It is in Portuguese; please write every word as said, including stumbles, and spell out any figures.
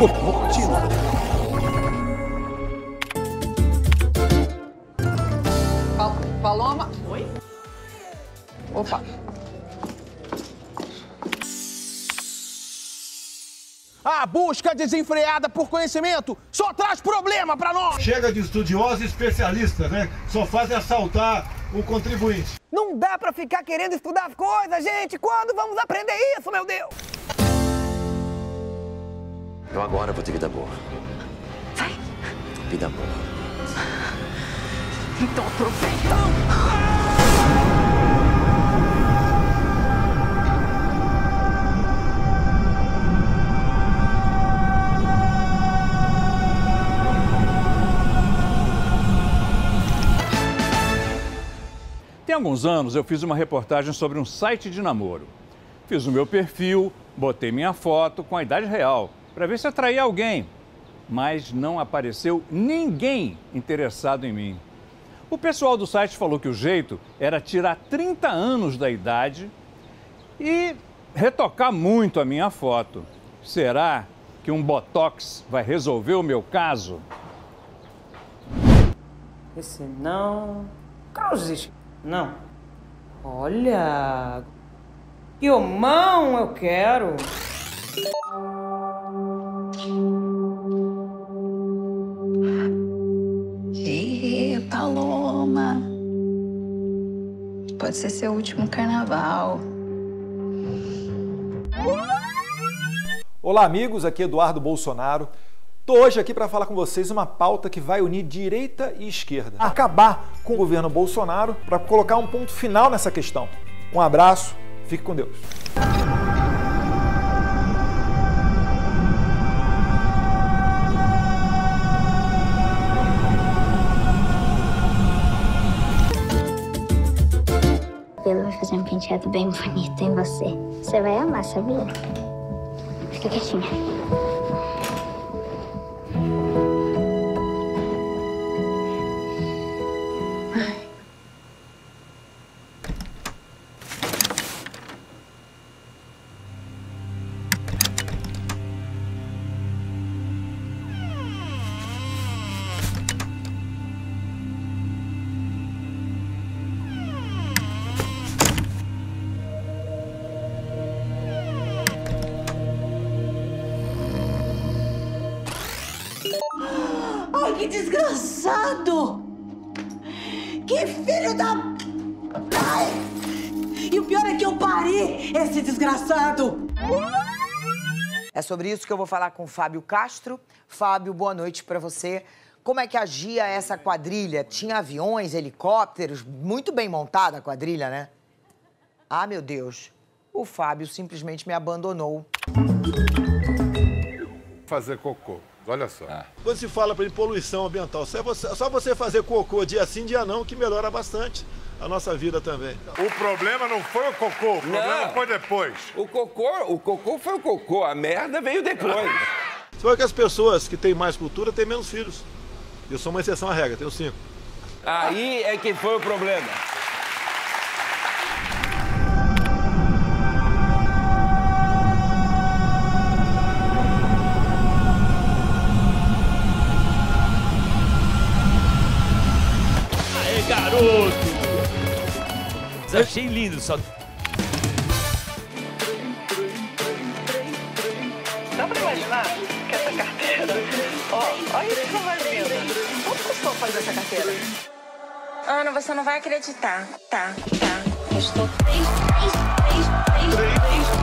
Continua. Pal Paloma. Oi? Opa. A busca desenfreada por conhecimento só traz problema pra nós. Chega de estudiosos e especialistas, né? Só fazem assaltar o contribuinte. Não dá pra ficar querendo estudar as coisas, gente. Quando vamos aprender isso, meu Deus? Eu agora vou ter vida boa. Vai. Vida boa. Então aproveita. Tem alguns anos eu fiz uma reportagem sobre um site de namoro. Fiz o meu perfil, botei minha foto com a idade real, para ver se atraía alguém. Mas não apareceu ninguém interessado em mim. O pessoal do site falou que o jeito era tirar trinta anos da idade e retocar muito a minha foto. Será que um botox vai resolver o meu caso? Esse não... Cruzes. Não. Olha... Guilmão, eu quero. Ih, Paloma. Pode ser seu último carnaval. Olá, amigos. Aqui é Eduardo Bolsonaro. Tô hoje aqui para falar com vocês uma pauta que vai unir direita e esquerda. Acabar com o governo Bolsonaro para colocar um ponto final nessa questão. Um abraço, fique com Deus. Pedro vai fazer um penteado bem bonito em você. Você vai amar, sabia? Fica quietinha. Ai, que desgraçado! Que filho da... Ai! E o pior é que eu pari esse desgraçado! É sobre isso que eu vou falar com o Fábio Castro. Fábio, boa noite pra você. Como é que agia essa quadrilha? Tinha aviões, helicópteros? Muito bem montada a quadrilha, né? Ah, meu Deus. O Fábio simplesmente me abandonou. Fazer cocô. Olha só. Ah. Quando se fala para poluição ambiental, só você, só você fazer cocô dia sim, dia não, que melhora bastante a nossa vida também. O problema não foi o cocô, o problema Não. foi depois. O cocô, o cocô foi o cocô, a merda veio depois. Você vê que as pessoas que têm mais cultura têm menos filhos. Eu sou uma exceção à regra, tenho cinco. Aí é que foi o problema. Aê, garoto! Achei lindo, só... Dá pra imaginar que essa carteira... Ó, olha isso que vai vendo. Quanto custou fazer essa carteira? Ana, você não vai acreditar. Tá, tá. Eu estou... Três.